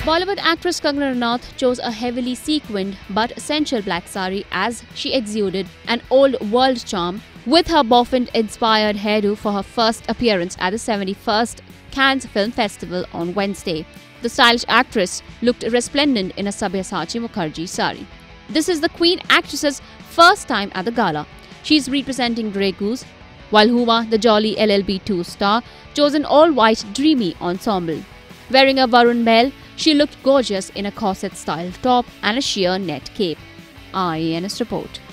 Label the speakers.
Speaker 1: Bollywood actress Kangana Ranaut chose a heavily sequined but sensual black sari as she exuded an old-world charm with her bouffant-inspired hairdo for her first appearance at the 71st Cannes Film Festival on Wednesday. The stylish actress looked resplendent in a Sabyasachi Mukherjee sari. This is the Queen actress's first time at the gala. She is representing Grey Goose, while Huma the Jolly LLB 2 star chose an all-white dreamy ensemble. Wearing a Varun Bahl, she looked gorgeous in a corset-style top and a sheer net cape. IANS report.